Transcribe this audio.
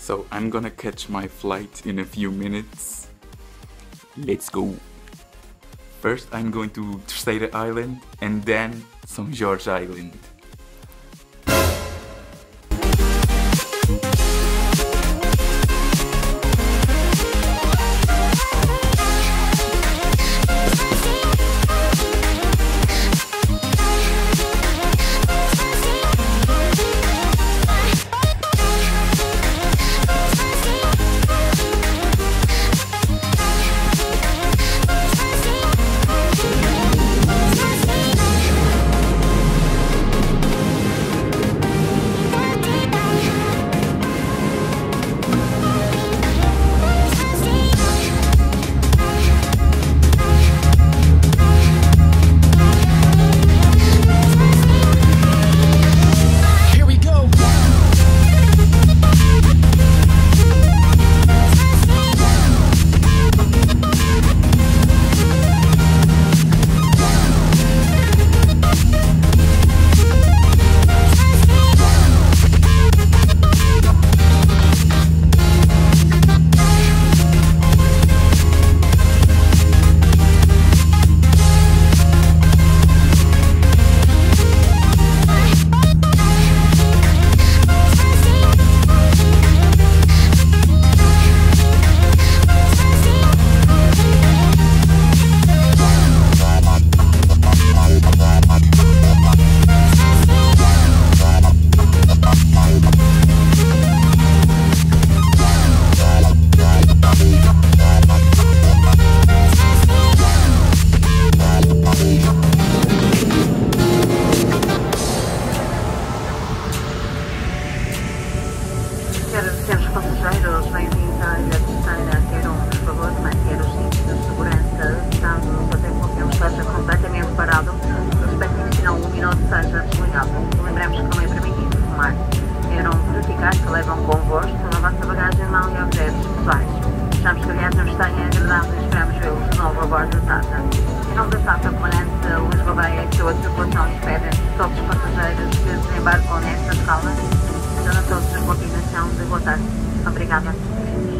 So I'm gonna catch my flight in a few minutes. Let's go! First I'm going to Terceira Island and then São Jorge Island. Senhores passageiros, bem-vindos à Ilha Terceira. Queiram, por favor, manter os cintos de segurança, caso até que o avião esteja completamente parado, o respectivo sinal luminoso seja desligado. Lembremos que não é permitido fumar. Queiram verificar que levam convosco a vossa bagagem, mão e objetos pessoais. Achamos que a viagem nos tenha agradado e esperamos vê-los de novo a bordo da TATA. Em nome da TATA Comandante Lisboa Beia e sua tripulação espera todos os passageiros que desembarcam nesta escala. A todos a continuação de boa tarde. Obrigada.